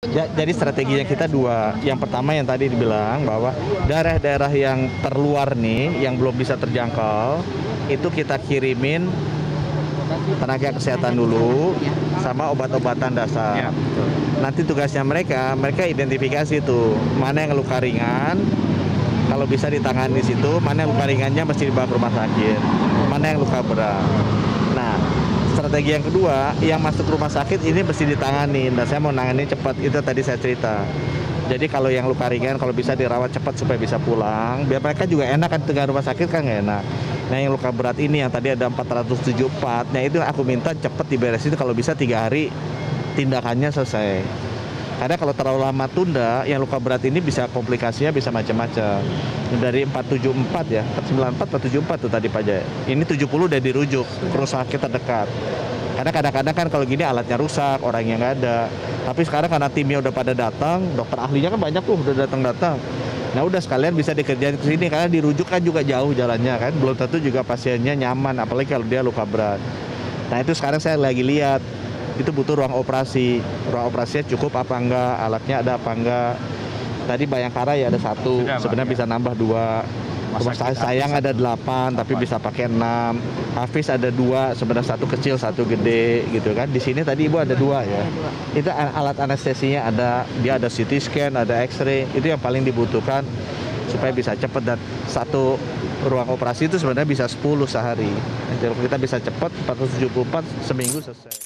Jadi strateginya kita dua. Yang pertama yang tadi dibilang bahwa daerah-daerah yang terluar nih, yang belum bisa terjangkau, itu kita kirimin tenaga kesehatan dulu sama obat-obatan dasar. Nanti tugasnya mereka identifikasi tuh mana yang luka ringan, kalau bisa ditangani di situ, mana yang luka ringannya mesti dibawa ke rumah sakit, mana yang luka berat. Nah, strategi yang kedua, yang masuk rumah sakit ini mesti ditangani, dan saya mau nangani cepat, itu tadi saya cerita. Jadi kalau yang luka ringan, kalau bisa dirawat cepat supaya bisa pulang, biar mereka juga enak kan, tinggal rumah sakit kan nggak enak. Nah yang luka berat ini yang tadi ada 474, nah itu aku minta cepat diberesin, kalau bisa 3 hari tindakannya selesai. Karena kalau terlalu lama tunda, yang luka berat ini bisa komplikasinya bisa macam-macam. Dari 474 ya, 494, 474 tuh tadi Pak Jaya. Ini 70 udah dirujuk ke rumah sakit terdekat. Karena kadang-kadang kan kalau gini alatnya rusak, orangnya nggak ada. Tapi sekarang karena timnya udah pada datang, dokter ahlinya kan banyak tuh udah datang-datang. Nah udah sekalian bisa dikerjain ke sini karena dirujuk kan juga jauh jalannya kan. Belum tentu juga pasiennya nyaman, apalagi kalau dia luka berat. Nah itu sekarang saya lagi lihat. Itu butuh ruang operasi. Ruang operasinya cukup apa enggak, alatnya ada apa enggak. Tadi Bayangkara ya ada 1, sebenarnya bisa nambah 2. Rumah Sayang ada 8, tapi bisa pakai 6. Hafiz ada 2, sebenarnya 1 kecil, 1 gede gitu kan. Di sini tadi Ibu ada 2 ya. Itu alat anestesinya ada, dia ada CT scan, ada X-ray. Itu yang paling dibutuhkan supaya bisa cepat, dan 1 ruang operasi itu sebenarnya bisa 10 sehari. Jadi kita bisa cepat, 474 seminggu selesai.